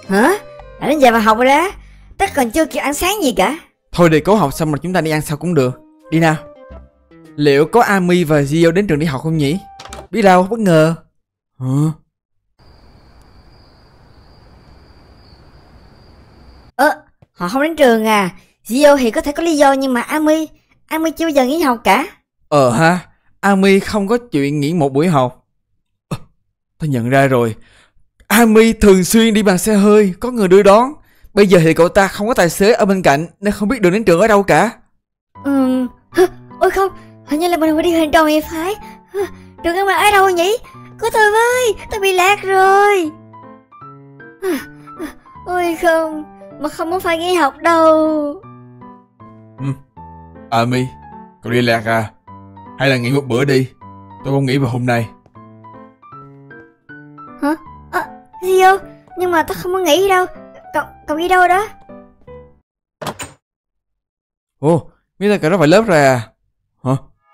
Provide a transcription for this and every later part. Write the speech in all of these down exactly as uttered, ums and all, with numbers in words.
Hả? Đã đến giờ vào học rồi đó. Tớ còn chưa kịp ăn sáng gì cả. Thôi để cố học xong rồi chúng ta đi ăn sau cũng được. Đi nào. Liệu có Ami và Gio đến trường đi học không nhỉ? Biết đâu, bất ngờ. Hả? Ơ, họ không đến trường à? Gio thì có thể có lý do, nhưng mà Ami Ami chưa bao giờ nghỉ học cả. Ờ ha, Ami không có chuyện nghỉ một buổi học. À, tôi nhận ra rồi. Ami thường xuyên đi bằng xe hơi, có người đưa đón. Bây giờ thì cậu ta không có tài xế ở bên cạnh nên không biết đường đến trường ở đâu cả. Ừ, ôi không, hình như là mình phải đi hình tròn thì phải. Trường em ở đâu nhỉ? Có tôi với, tôi bị lạc rồi. Ôi không, mà không muốn phải nghỉ học đâu. Ừ. Ami, cậu đi lạc à? Hay là nghỉ một bữa đi? Tôi không nghỉ vào hôm nay. Hả? À, Gio, nhưng mà tôi không muốn nghỉ đâu. Cậu, cậu đi đâu đó? Ồ, mister Cà Rốt phải lớp rồi à? Hả?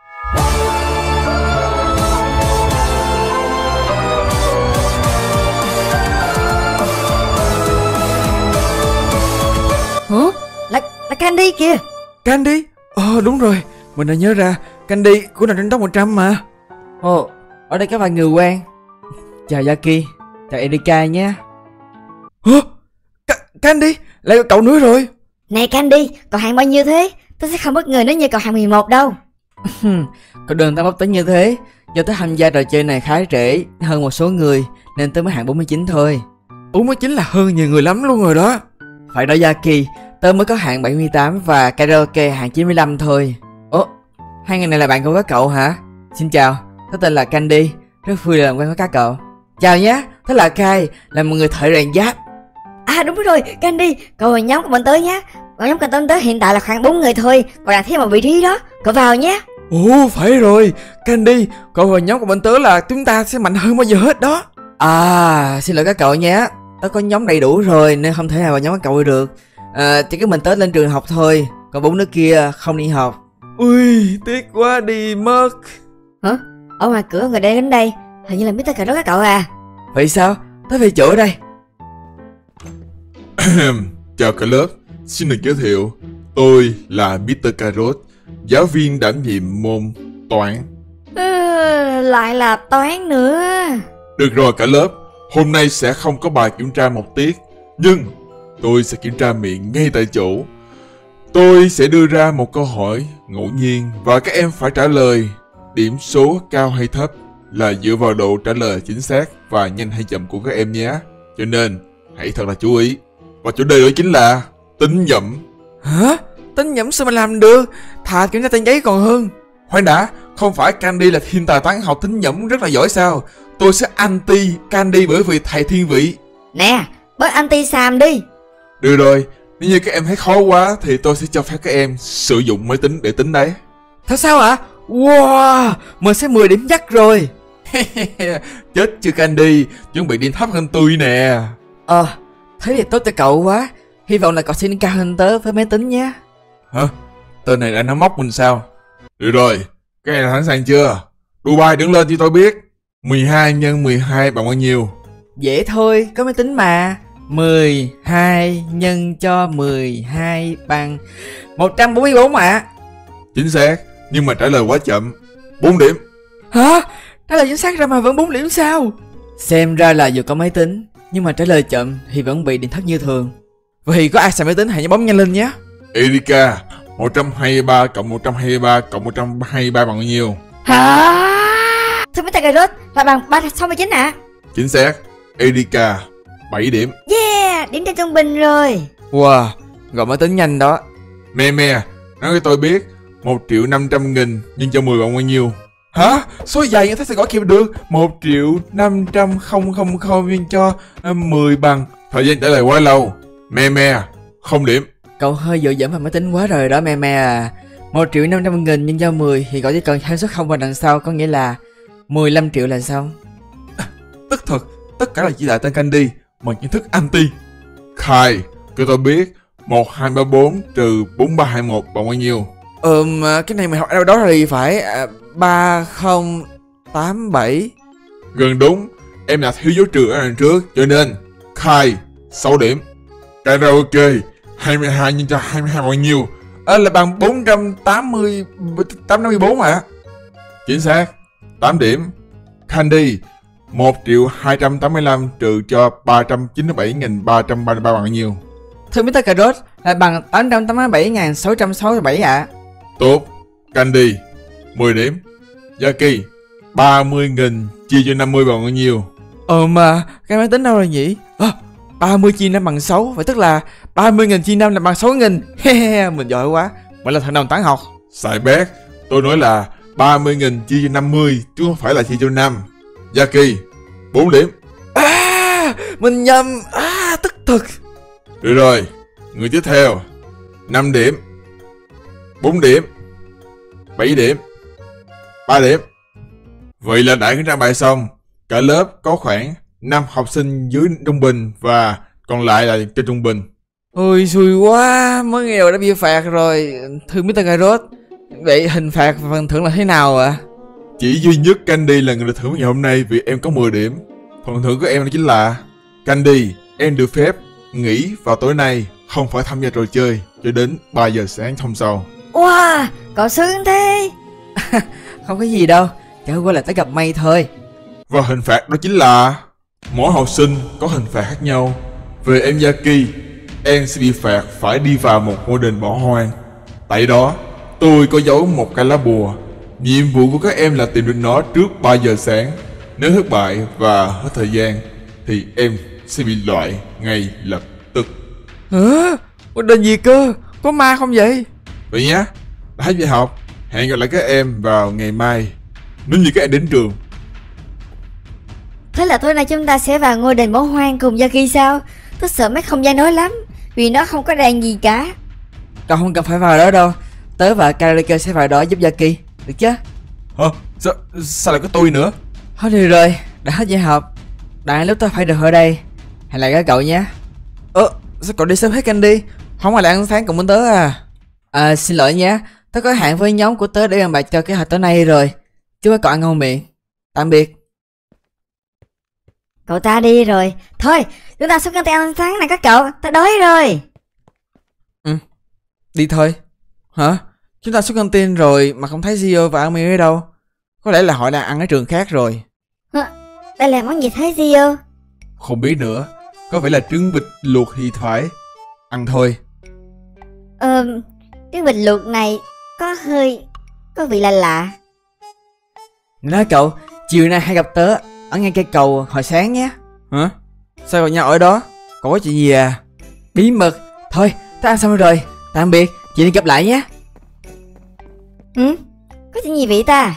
Hả? Là, là Candy kìa. Candy? Ờ đúng rồi, mình đã nhớ ra. Candy của nằm trên top một trăm mà. Ồ, ở đây có vài người quen. Chào Yaki, chào Erika nhé. Hả? Ca- Candy, lại cậu nữa rồi. Này Candy, cậu hạng bao nhiêu thế? Tôi sẽ không bất ngờ nếu như cậu hạng mười một đâu. Cậu đừng tăng bốc tính như thế. Do tớ tham gia trò chơi này khá trễ hơn một số người nên tớ mới hạng bốn mươi chín thôi. bốn mươi chín là hơn nhiều người lắm luôn rồi đó. Phải đó Yaki, tớ mới có hạng bảy mươi tám và Karaoke hạng chín mươi lăm thôi. Ủa, hai người này là bạn của các cậu hả? Xin chào, tớ tên là Candy, rất vui làm quen với các cậu. Chào nhé, tớ là Kai, là một người thợ rèn giáp. À đúng rồi, Candy, cậu vào nhóm của bọn tớ nhé. Vào nhóm của bọn tớ hiện tại là khoảng bốn người thôi, cậu đang thiếu một vị trí đó, cậu vào nhé. Ồ phải rồi, Candy, cậu vào nhóm của bọn tớ là chúng ta sẽ mạnh hơn bao giờ hết đó. À, xin lỗi các cậu nhé, tớ có nhóm đầy đủ rồi nên không thể nào vào nhóm các cậu được. À, chỉ có mình tớ lên trường học thôi, còn bốn đứa kia không đi học. Ui, tiếc quá đi mất. Hả? Ở ngoài cửa người đang đến đây, hình như là mister Cà Rốt các cậu à. Vậy sao? Tớ về chỗ đây. Chào cả lớp, xin được giới thiệu. Tôi là mister Cà Rốt, giáo viên đảm nhiệm môn toán. Ừ, lại là toán nữa. Được rồi cả lớp, hôm nay sẽ không có bài kiểm tra một tiết, nhưng tôi sẽ kiểm tra miệng ngay tại chỗ. Tôi sẽ đưa ra một câu hỏi ngẫu nhiên và các em phải trả lời. Điểm số cao hay thấp là dựa vào độ trả lời chính xác và nhanh hay chậm của các em nhé. Cho nên hãy thật là chú ý. Và chủ đề đó chính là tính nhẩm. Hả? Tính nhẩm sao mà làm được? Thà kiểm tra trên giấy còn hơn. Khoan đã, không phải Candy là thiên tài toán học tính nhẩm rất là giỏi sao? Tôi sẽ anti Candy bởi vì thầy thiên vị. Nè, bớt anti Sam đi. Được rồi, nếu như các em thấy khó quá thì tôi sẽ cho phép các em sử dụng máy tính để tính đấy. Thật sao ạ? Wow, mình sẽ mười điểm chắc rồi. Chết chưa Candy, chuẩn bị điểm thấp hơn tôi nè. Ờ, thế thì tốt cho cậu quá. Hy vọng là cậu sẽ cao hơn tớ với máy tính nhé. Hả? Tên này đã nắm móc mình sao? Được rồi, các em sẵn sàng chưa? Đu bài đứng lên cho tôi biết. mười hai nhân mười hai bằng bao nhiêu? Dễ thôi, có máy tính mà. mười hai nhân cho mười hai bằng một trăm bốn mươi bốn ạ. À. Chính xác, nhưng mà trả lời quá chậm. bốn điểm. Hả? Trả lời chính xác ra mà vẫn bốn điểm sao? Xem ra là dù có máy tính nhưng mà trả lời chậm thì vẫn bị điểm thấp như thường. Vậy có ai xài máy tính hãy nhớ bấm nhanh lên nhé. Erika, một trăm hai mươi ba cộng một trăm hai mươi ba cộng một trăm hai mươi ba bằng bao nhiêu? Hả? Thưa mister Cà Rốt là bằng ba trăm sáu mươi chín ạ. À? Chính xác, Erika, bảy điểm. Yeah, điểm trên trung bình rồi. Wow, gọi máy tính nhanh đó. Me me, nói cho tôi biết một triệu năm trăm nghìn nhân cho mười bằng bao nhiêu? Hả? Số dài như thế sẽ gọi kịp được. Một triệu năm trăm không không không nhân cho mười bằng. Thời gian trả lời quá lâu. Me me, không điểm. Cậu hơi dựa dẫm vào máy tính quá rồi đó me me à. Một triệu năm trăm nghìn nhân cho mười thì cậu chỉ cần thêm số không vào đằng sau, có nghĩa là mười lăm triệu là xong. À, tức thật, tất cả là chỉ đại tên Candy bằng kiến thức anti. Khai, cho tôi biết một hai ba bốn trừ bốn ba hai một bằng bao nhiêu? Ừm, cái này mày học ở đâu đó thì phải à, ba không tám bảy. Gần đúng, em đã thiếu dấu trừ ở đằng trước, cho nên Khai sáu điểm. Karaoke hai mươi hai nhân cho hai mươi hai bao nhiêu? À, là bằng bốn trăm tám mươi, tám trăm năm mươi bốn hả? Chính xác, tám điểm. Candy một triệu hai trăm tám mươi lăm trừ cho ba trăm chín mươi bảy nghìn ba trăm ba mươi ba bằng bao nhiêu? Thưa mít tơ Cà Rốt là bằng tám trăm tám mươi bảy nghìn sáu trăm sáu mươi bảy ạ. Tốt. Candy mười điểm. Jackie ba mươi nghìn chia cho năm mươi bằng bao nhiêu? Ờ mà cái máy tính đâu rồi nhỉ? À, ba mươi chia năm bằng sáu, vậy tức là ba mươi nghìn chia năm là bằng sáu nghìn. Mình giỏi quá, vậy là thằng đồng toán học. Sai bét, tôi nói là ba mươi nghìn chia cho năm mươi chứ không phải là chia cho năm. Jackie bốn điểm. À, mình nhầm. À, tức thực. Được rồi, người tiếp theo năm điểm, bốn điểm, bảy điểm, ba điểm. Vậy là đã kiểm tra bài xong. Cả lớp có khoảng năm học sinh dưới trung bình và còn lại là trên trung bình. Ôi xui quá, mới nghèo đã bị phạt rồi. Thưa mít tơ Cà Rốt, vậy hình phạt và phần thưởng là thế nào ạ? À? Chỉ duy nhất Candy là người được thưởng ngày hôm nay vì em có mười điểm. Phần thưởng của em đó chính là Candy, em được phép nghỉ vào tối nay, không phải tham gia trò chơi cho đến ba giờ sáng hôm sau. Wow, cậu sướng thế. Không có gì đâu, chẳng qua là tới gặp may thôi. Và hình phạt đó chính là mỗi học sinh có hình phạt khác nhau. Về em Jackie, em sẽ bị phạt phải đi vào một ngôi đền bỏ hoang. Tại đó, tôi có giấu một cái lá bùa. Nhiệm vụ của các em là tìm được nó trước ba giờ sáng. Nếu thất bại và hết thời gian thì em sẽ bị loại ngay lập tức. Hả? Ngôi đền gì cơ? Có ma không vậy? Vậy nhá, đã hết giờ học. Hẹn gặp lại các em vào ngày mai, nếu như các em đến trường. Thế là tối nay chúng ta sẽ vào ngôi đền bỏ hoang cùng Jackie sao? Tôi sợ mấy không gian nói lắm, vì nó không có đèn gì cả. Cậu không cần phải vào đó đâu. Tớ và Karaoke sẽ vào đó giúp Jackie, được chứ? Hả? Sao, sao lại có tôi nữa? Thôi được rồi, đã hết giờ học. Đại lúc tớ phải được ở đây. Hẹn lại các cậu nhé. Ơ, sao cậu đi sớm hết Candy? Không phải là ăn sáng cùng với tớ à? À, xin lỗi nhé. Tớ có hẹn với nhóm của tớ để bàn bạc cho kế hoạch tối nay rồi. Chúc các cậu ăn ngon miệng. Tạm biệt. Cậu ta đi rồi. Thôi, chúng ta xuống căng tin ăn sáng này các cậu. Ta đói rồi. Ừ, đi thôi. Hả? Chúng ta xuống căng tin rồi mà không thấy Gio và Ami ở đâu. Có lẽ là họ đang ăn ở trường khác rồi. Hả? Đây là món gì thế Gio? Không biết nữa. Có vẻ là trứng vịt luộc thì phải. Ăn thôi. Ờ, trứng vịt luộc này có hơi... có vị lạ lạ. Nói cậu, chiều nay hãy gặp tớ ở ngay cây cầu hồi sáng nhé. Hả? Sao gặp nhau ở đó? Còn có chuyện gì à? Bí mật. Thôi, tớ ăn xong rồi. Tạm biệt, chị đi gặp lại nhé. Ừ? Có chuyện gì vậy ta?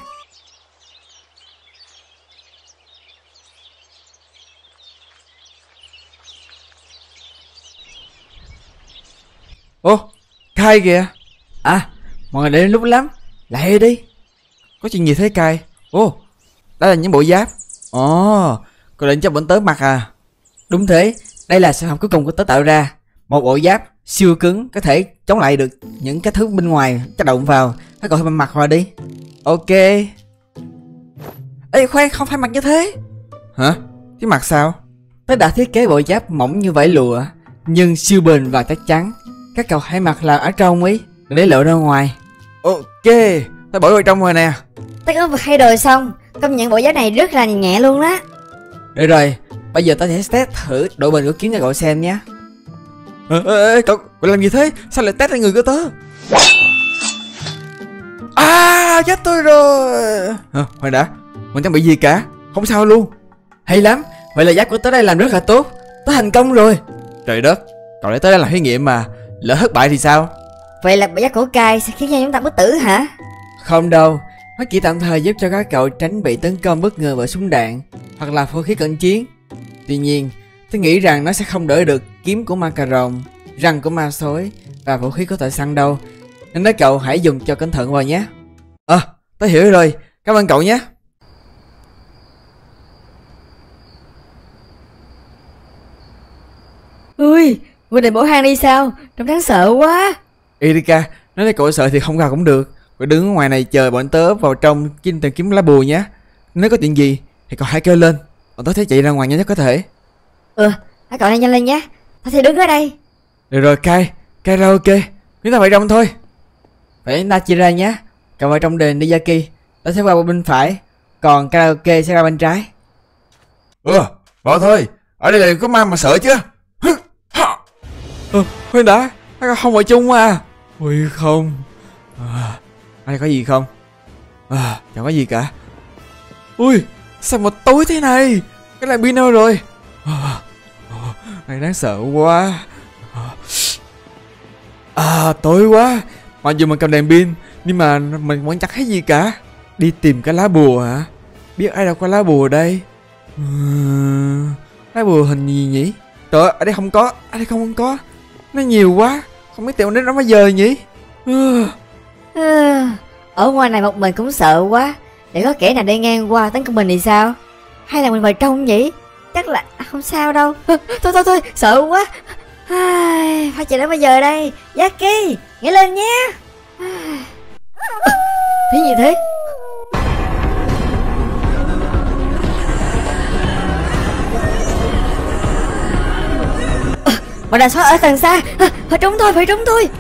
Ô, Kai kìa. À, mọi người đến lúc lắm. Lại đi. Có chuyện gì thế Kai? Ô, đó là những bộ giáp. Ồ, cô định cho bọn tớ mặc à? Đúng thế, đây là sản phẩm cuối cùng của tớ tạo ra. Một bộ giáp siêu cứng, có thể chống lại được những cái thứ bên ngoài tác động vào. Các cậu hãy mặc vào đi. Ok. Ê khoan, không phải mặc như thế. Hả? Chứ mặc sao? Tớ đã thiết kế bộ giáp mỏng như vải lụa, nhưng siêu bền và chắc chắn. Các cậu hãy mặc là ở trong ý, đừng để lộ ra ngoài. Ok, tớ bỏ vào trong rồi nè. Tớ có vừa thay đồ xong, công nhận bộ giáp này rất là nhẹ luôn đó. Được rồi, bây giờ tớ sẽ test thử độ bền của kiếm cho cậu xem nhé. Ê, ê, ê, cậu, cậu làm gì thế? Sao lại test lên người của tớ? À, chết tôi rồi. À, khoan đã, mình chẳng bị gì cả, không sao luôn. Hay lắm, vậy là giáp của tớ đây làm rất là tốt. Tớ thành công rồi. Trời đất, cậu để tớ đang làm thí nghiệm mà, lỡ thất bại thì sao? Vậy là bộ giáp của Kai sẽ khiến cho chúng ta bất tử hả? Không đâu, nó chỉ tạm thời giúp cho các cậu tránh bị tấn công bất ngờ bởi súng đạn hoặc là vũ khí cận chiến. Tuy nhiên, tôi nghĩ rằng nó sẽ không đỡ được kiếm của ma cà rồng, răng của ma sói và vũ khí của thợ săn đâu. Nên các cậu hãy dùng cho cẩn thận vào nhé. Ờ, à, tôi hiểu rồi, cảm ơn cậu nhé. Ui, ngôi đền bỏ hoang đi sao? Trông đáng sợ quá. Erika, nếu là cậu sợ thì không vào cũng được. Cậu đứng ở ngoài này chờ bọn tớ vào trong chinh tìm kiếm lá bùa nhé. Nếu có chuyện gì thì cậu hãy kêu lên, bọn tớ sẽ chạy ra ngoài nhanh nhất có thể. Ừ, hãy cậu nhanh lên nhé. ta sẽ đứng ở đây. Được rồi, Kai, karaoke, chúng ta phải trong thôi. Vậy ta chia ra nhé. Cậu vào trong đền Niyaki, ta sẽ vào bên phải, còn karaoke sẽ ra bên trái. Ừ, vào thôi. Ở đây là có ma mà sợ chứ. Ừ, khoan đã, ta không vào chung à. Ôi không. À, ở đây có gì không? À, chẳng có gì cả. Ui, sao mà tối thế này? Cái này pin đâu rồi? À, à, này đáng sợ quá. À, à tối quá. Mặc dù mình cầm đèn pin nhưng mà mình vẫn chẳng thấy gì cả. Đi tìm cái lá bùa hả? Biết ai đâu có lá bùa đây? Ừ, lá bùa hình gì nhỉ? Trời ơi, ở đây không có, ở đây không có. Nó nhiều quá, không biết tìm đến nó bao giờ nhỉ? Ừ. Ừ, ở ngoài này một mình cũng sợ quá. Để có kẻ nào đi ngang qua tấn công mình thì sao? Hay là mình vào trong nhỉ? Chắc là không sao đâu. Thôi thôi thôi, sợ quá. Ai, phải chờ đến bây giờ đây. Jackie, nghe lên nhé. Tiếng gì thế? Mà đàn sói ở tầng xa. À, phải trốn thôi, phải trốn thôi.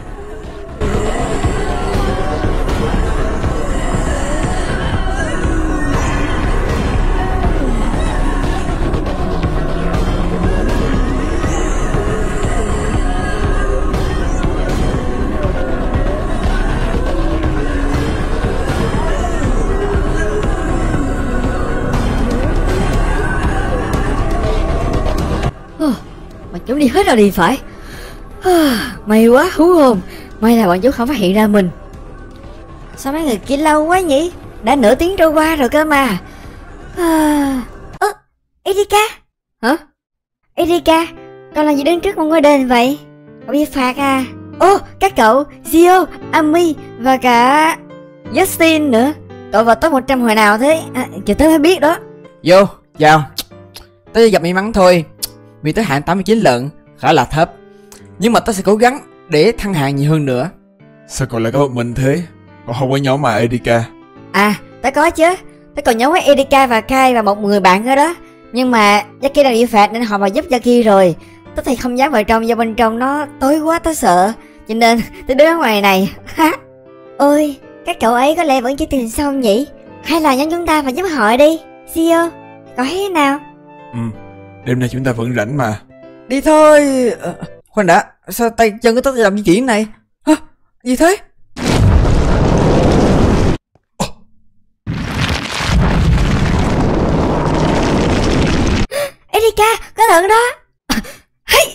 Mà chúng đi hết rồi thì phải. May quá, hú hồn. May là bọn chúng không phát hiện ra mình. Sao mấy người kia lâu quá nhỉ? Đã nửa tiếng trôi qua rồi cơ mà. Ơ, à, Erika. Hả? Erika, con làm gì đứng trước một ngôi đền vậy? Cậu bị phạt à? Ô, các cậu Gio, Ami và cả Justin nữa. Cậu vào top một trăm hồi nào thế? À, chờ tới mới biết đó. Vô, chào. Tới gặp may mắn thôi. Vì tới hạng tám mươi chín lận, khá là thấp. Nhưng mà tớ sẽ cố gắng để thăng hạng nhiều hơn nữa. Sao cậu lại có một mình thế? Cậu không có nhóm mà Erika? À, tớ có chứ. Tớ còn nhóm với Erika và Kai và một người bạn nữa đó. Nhưng mà Jackie đang bị phạt nên họ vào giúp Jackie rồi. Tớ thì không dám vào trong do bên trong nó tối quá tớ sợ. Cho nên tớ đứng ở ngoài này. Ôi, các cậu ấy có lẽ vẫn chưa tìm xong nhỉ? Hay là nhóm chúng ta phải giúp họ đi. Gio, cậu thấy thế nào? Ừ, đêm nay chúng ta vẫn rảnh mà. Đi thôi. À, khoan đã, sao tay chân của tớ làm di chuyển này? Hả? Gì thế? Erika, có thật đó. Hey.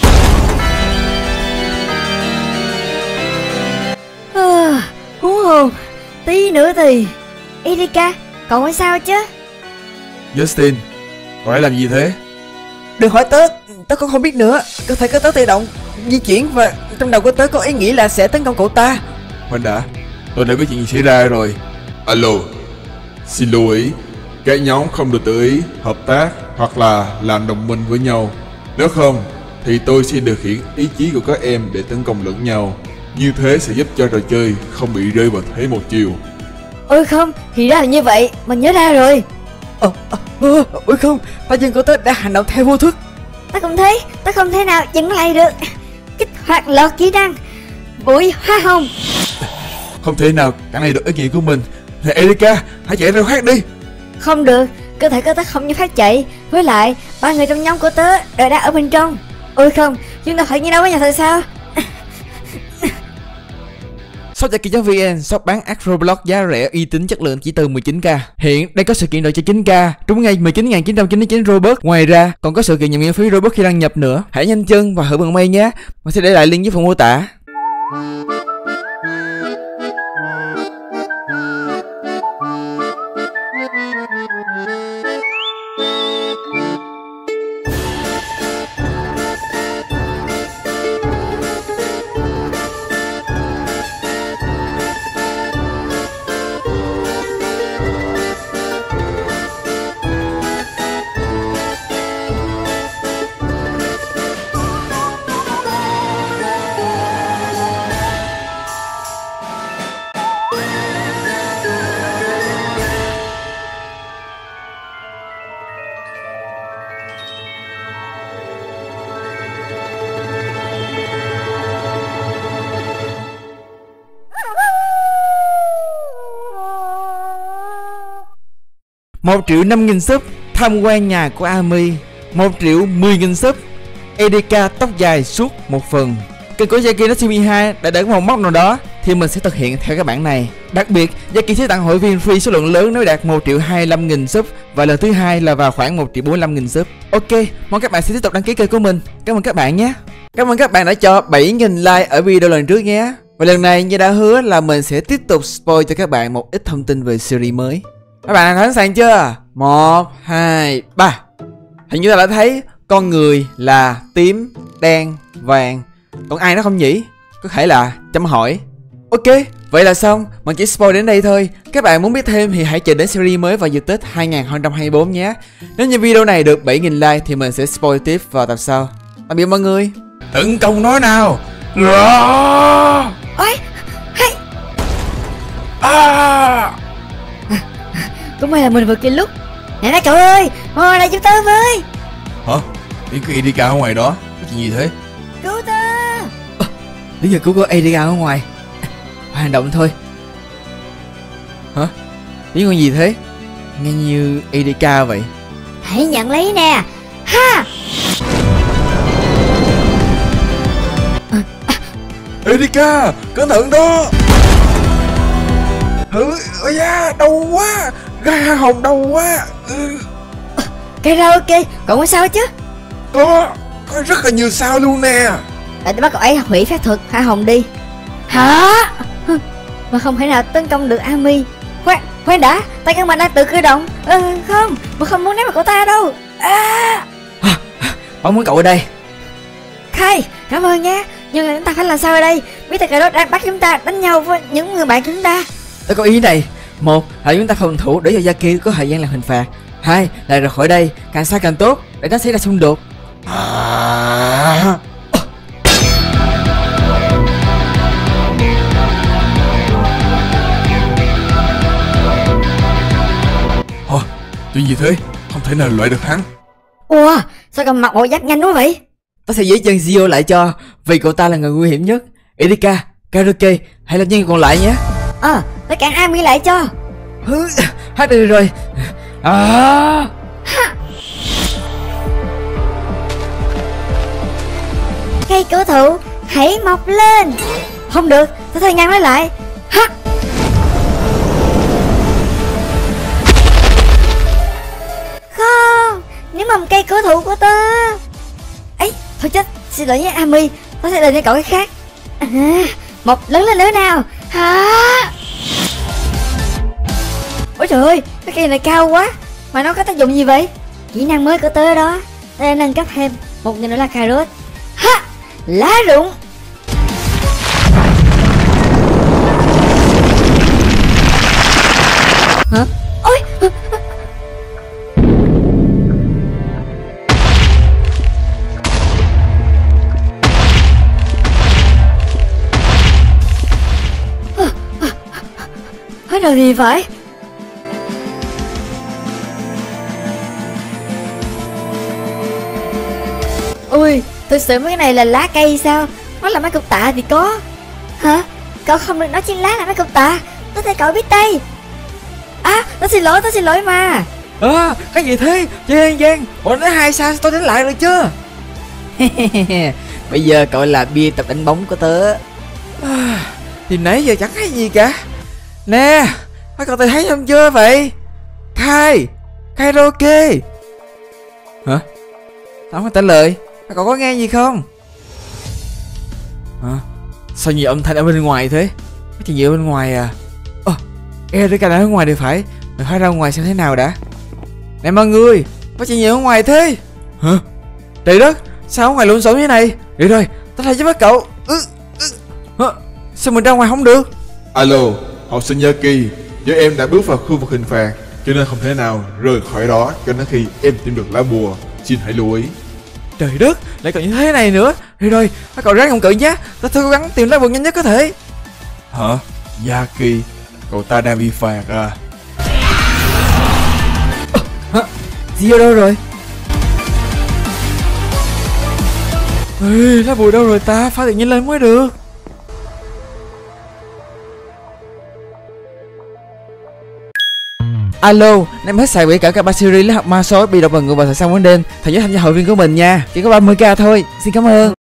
À, hú hồn. Tí nữa thì Erika, cậu có sao chứ? Justin, cậu ấy làm gì thế? Đừng hỏi tớ, tớ cũng không biết nữa. Cơ thể của tớ tự động di chuyển và trong đầu của tớ có ý nghĩ là sẽ tấn công cậu ta. Khoan đã, tôi đã biết chuyện gì xảy ra rồi. Alo, xin lưu ý, các nhóm không được tự ý hợp tác hoặc là làm đồng minh với nhau. Nếu không thì tôi sẽ điều khiển ý chí của các em để tấn công lẫn nhau. Như thế sẽ giúp cho trò chơi không bị rơi vào thế một chiều. Ôi không, thì ra là như vậy, mình nhớ ra rồi. Ồ, ồ, ôi không, tay chân của tớ đã hành động theo vô thức. Ta không thấy, ta không thể nào chững lại được. Kích hoạt lọt kỹ năng bụi hoa hồng. Không thể nào cản này được ý nghĩa của mình. Này Erika, hãy chạy ra khác đi. Không được, cơ thể của tớ không như phát chạy. Với lại, ba người trong nhóm của tớ đều đang ở bên trong. Ôi không, chúng ta phải như đâu với nhau thật sao? Shop Jackie.vn, shop bán ác Roblox giá rẻ uy tín chất lượng chỉ từ mười chín k. Hiện đây có sự kiện đổi cho chín k, trúng ngay mười chín nghìn chín trăm chín mươi chín Robux. Ngoài ra còn có sự kiện nhận miễn phí Robux khi đăng nhập nữa. Hãy nhanh chân và hưởng bằng may nhé. Mình sẽ để lại link dưới phần mô tả. một triệu năm nghìn sub tham quan nhà của Ami, một triệu mười nghìn sub e đê ca tóc dài suốt một phần. Kênh của Jaki Natsumi hai đã để một mốc nào đó thì mình sẽ thực hiện theo các bản này. Đặc biệt, Jaki sẽ tặng hội viên free số lượng lớn nếu đạt một triệu hai mươi lăm nghìn sub, và lần thứ hai là vào khoảng một triệu bốn mươi lăm nghìn sub. Ok, mong các bạn sẽ tiếp tục đăng ký kênh của mình. Cảm ơn các bạn nhé. Cảm ơn các bạn đã cho bảy nghìn like ở video lần trước nhé. Và lần này như đã hứa là mình sẽ tiếp tục spoil cho các bạn một ít thông tin về series mới. Các bạn sẵn sàng chưa? Một, hai, ba. Hình như ta đã thấy con người là tím, đen, vàng. Còn ai nó không nhỉ? Có thể là chấm hỏi. Ok, vậy là xong. Mình chỉ spoil đến đây thôi. Các bạn muốn biết thêm thì hãy chờ đến series mới vào dịp Tết hai không hai tư nhé. Nếu như video này được bảy nghìn like thì mình sẽ spoil tiếp vào tập sau. Tạm biệt mọi người. Tấn công nói nào. Ôi, hay. À. Cũng may là mình vừa kịp lúc. Nè đó cậu ơi, ngồi lại giúp tớ với. Hả? Tiếng của e đê ca ở ngoài đó. Có chuyện gì thế? Cứu tớ. Lý do cứu của e đê ca ở ngoài. Phải hành động thôi. Hả? Tiếng con gì thế? Nghe như e đê ca vậy. Hãy nhận lấy nè. Ha. e đê ca, cẩn thận đó. Ừ, ôi da, đau quá. Gai hoa hồng đau quá. Ừ. Karaoke, cậu có sao chứ? Có, có rất là nhiều sao luôn nè. Để tôi bắt cậu ấy hủy phép thuật Hoa Hồng đi. Hả? Mà không thể nào tấn công được Ami. Khoan, khoan đã, tay căn mạnh đang tự cử động. Ừ, không, mà không muốn ném vào cậu ta đâu. À. Bảo muốn cậu ở đây. Khai, cảm ơn nhé. Nhưng chúng ta phải làm sao ở đây? Biết tay cà rốt đang bắt chúng ta đánh nhau với những người bạn chúng ta. Tôi có ý này. Một là chúng ta phòng thủ để cho Jaki có thời gian làm hình phạt. Hai là rời khỏi đây càng xa càng tốt để nó xảy ra xung đột. À. Ồ, chuyện gì thế? Không thể nào loại được hắn. Ủa, sao cầm mặt bộ giáp nhanh quá vậy? Tôi sẽ giữ chân Zio lại cho, vì cậu ta là người nguy hiểm nhất. e đê ca, Karaoke, hãy là nhân còn lại nhé. Ờ, à, tôi cản Ami lại cho. Hứ, hát được rồi. À. Cây cổ thụ, hãy mọc lên. Không được, tôi phải ngăn nó lại. Ha. Không, nếu mầm cây cổ thụ của tớ. Ấy, thôi chết, xin lỗi nhé Ami, tôi sẽ đền cho cậu cái khác. À, mọc lớn lên nữa nào. Hả? Ôi trời ơi, cái cây này cao quá. Mà nó có tác dụng gì vậy? Kỹ năng mới của tớ đó. Tớ nâng cấp thêm một người nữa là cà rốt. Ha! Lá rụng. Hả? Ôi! Hết rồi thì phải. Ui, thực sự mấy cái này là lá cây sao? Nó là mấy cục tạ thì có. Hả? Cậu không được nói trên lá là mấy cục tạ. Tôi thấy cậu biết tay. À, tôi xin lỗi, tôi xin lỗi mà. À, cái gì thế? Giang Giang, bọn nói hai sao tôi đánh lại rồi chưa? Bây giờ cậu là bia tập đánh bóng của tớ. À, thì nãy giờ chẳng thấy gì cả. Nè, các cậu thấy không chưa vậy? Khai, Karaoke. Hả? Sao không trả lời? Các cậu có nghe gì không? Hả? Sao nhiều âm thanh ở bên ngoài thế? Có chuyện gì ở bên ngoài à? Ồ, e đê ca đang ở ngoài thì phải. Mình phải ra ngoài xem thế nào đã. Nè mọi người, có chuyện gì ở ngoài thế? Hả? Trời đất, sao ở ngoài lộn xộn như thế này? Được rồi, tao thay giúp các cậu. Ừ, ừ. Hả? Sao mình ra ngoài không được? Alo, học sinh Jaki, do em đã bước vào khu vực hình phạt, cho nên không thể nào rời khỏi đó cho đến khi em tìm được lá bùa. Xin hãy lưu ý. Trời đất, lại còn như thế này nữa. Rồi rồi, các cậu ráng không cự nhé. Ta sẽ cố gắng tìm lá bùa nhanh nhất có thể. Hả? Jaki, cậu ta đang bị phạt à? Hả? Zio đâu rồi? Ê, lá bùa đâu rồi ta? Phải tự nhiên lên mới được. Alo, em hết xài quỹ cả ba series lớp học ma số bị độc vào người vào thời gian ban đêm, thầy nhớ tham gia hội viên của mình nha, chỉ có ba mươi k thôi. Xin cảm ơn.